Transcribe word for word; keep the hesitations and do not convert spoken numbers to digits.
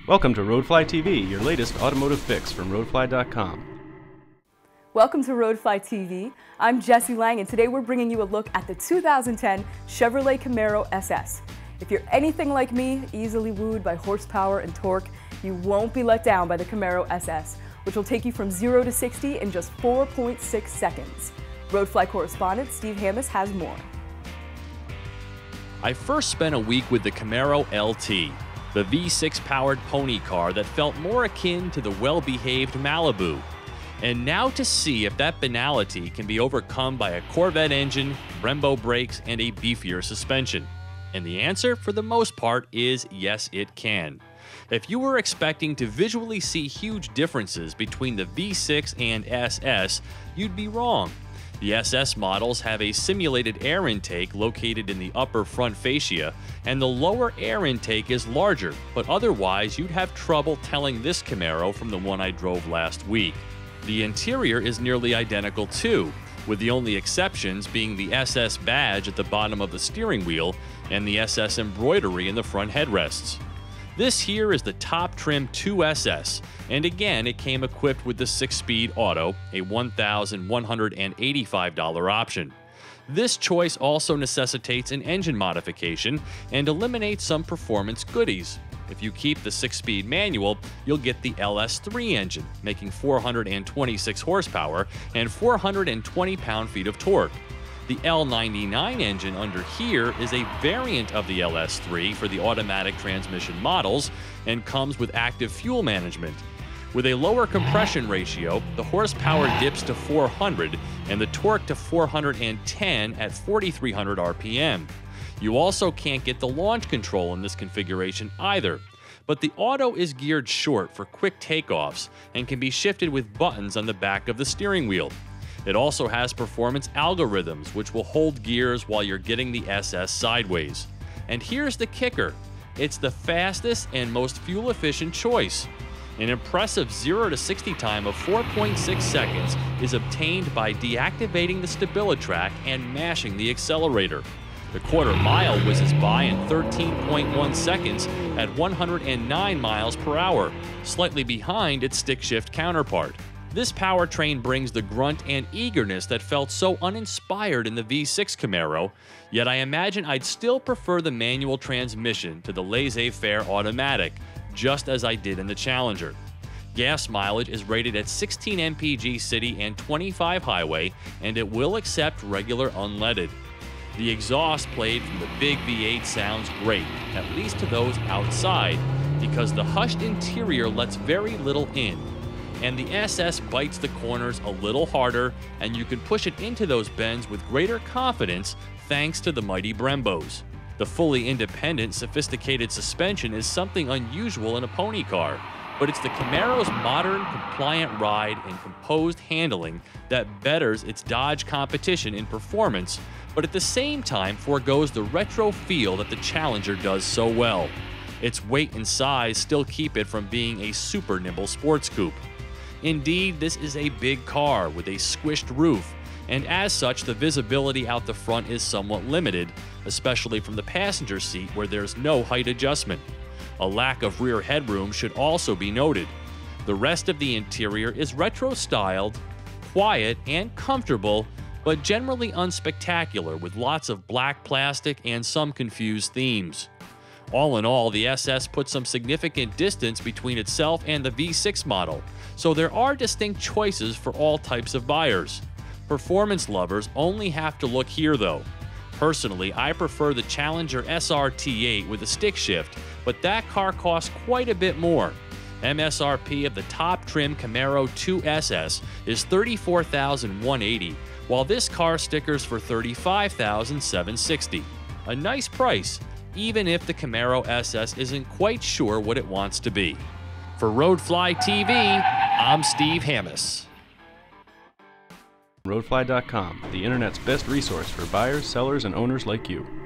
Welcome to Roadfly T V, your latest automotive fix from roadfly dot com. Welcome to Roadfly T V. I'm Jessie Lang, and today we're bringing you a look at the two thousand ten Chevrolet Camaro S S. If you're anything like me, easily wooed by horsepower and torque, you won't be let down by the Camaro S S, which will take you from zero to sixty in just four point six seconds. Roadfly correspondent Steve Hammes has more. I first spent a week with the Camaro L T, the V six powered pony car that felt more akin to the well-behaved Malibu. And now to see if that banality can be overcome by a Corvette engine, Brembo brakes, and a beefier suspension. And the answer, for the most part, is yes, it can. If you were expecting to visually see huge differences between the V six and S S, you'd be wrong. The S S models have a simulated air intake located in the upper front fascia, and the lower air intake is larger, but otherwise you'd have trouble telling this Camaro from the one I drove last week. The interior is nearly identical too, with the only exceptions being the S S badge at the bottom of the steering wheel and the S S embroidery in the front headrests. This here is the top trim two S S, and again it came equipped with the six-speed auto, a one thousand one hundred eighty-five dollar option. This choice also necessitates an engine modification and eliminates some performance goodies. If you keep the six-speed manual, you'll get the L S three engine, making four hundred twenty-six horsepower and four hundred twenty pound-feet of torque. The L ninety-nine engine under here is a variant of the L S three for the automatic transmission models and comes with active fuel management. With a lower compression ratio, the horsepower dips to four hundred and the torque to four hundred ten at forty-three hundred R P M. You also can't get the launch control in this configuration either, but the auto is geared short for quick takeoffs and can be shifted with buttons on the back of the steering wheel. It also has performance algorithms which will hold gears while you're getting the S S sideways. And here's the kicker, it's the fastest and most fuel-efficient choice. An impressive zero to sixty time of four point six seconds is obtained by deactivating the StabiliTrak and mashing the accelerator. The quarter mile whizzes by in thirteen point one seconds at one hundred nine miles per hour, slightly behind its stick-shift counterpart. This powertrain brings the grunt and eagerness that felt so uninspired in the V six Camaro, yet I imagine I'd still prefer the manual transmission to the laissez-faire automatic, just as I did in the Challenger. Gas mileage is rated at sixteen M P G city and twenty-five highway, and it will accept regular unleaded. The exhaust played from the big V eight sounds great, at least to those outside, because the hushed interior lets very little in. And the S S bites the corners a little harder, and you can push it into those bends with greater confidence thanks to the mighty Brembos. The fully independent, sophisticated suspension is something unusual in a pony car, but it's the Camaro's modern, compliant ride and composed handling that betters its Dodge competition in performance, but at the same time forgoes the retro feel that the Challenger does so well. Its weight and size still keep it from being a super nimble sports coupe. Indeed, this is a big car with a squished roof, and as such the visibility out the front is somewhat limited, especially from the passenger seat where there's no height adjustment. A lack of rear headroom should also be noted. The rest of the interior is retro-styled, quiet, and comfortable, but generally unspectacular with lots of black plastic and some confused themes. All in all, the S S puts some significant distance between itself and the V six model, so there are distinct choices for all types of buyers. Performance lovers only have to look here though. Personally, I prefer the Challenger S R T eight with a stick shift, but that car costs quite a bit more. M S R P of the top trim Camaro two S S is thirty-four thousand one hundred eighty dollars, while this car stickers for thirty-five thousand seven hundred sixty dollars. A nice price, even if the Camaro S S isn't quite sure what it wants to be. For Roadfly T V, I'm Steve Hammes. roadfly dot com, the internet's best resource for buyers, sellers, and owners like you.